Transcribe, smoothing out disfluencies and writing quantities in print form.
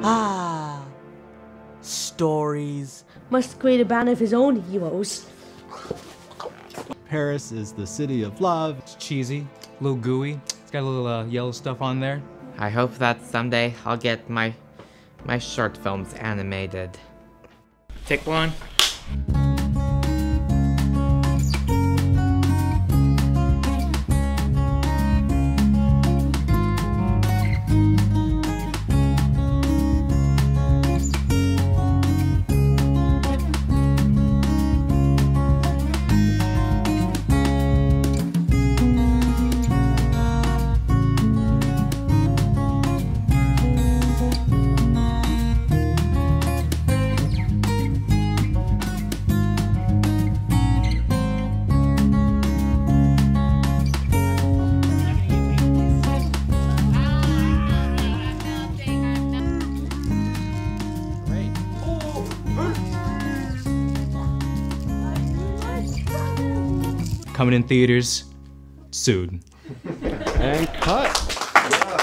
Ah, stories. Must create a band of his own heroes. Paris is the city of love. It's cheesy, a little gooey. It's got a little yellow stuff on there. I hope that someday I'll get my short films animated. Take one. Coming in theaters soon. And cut.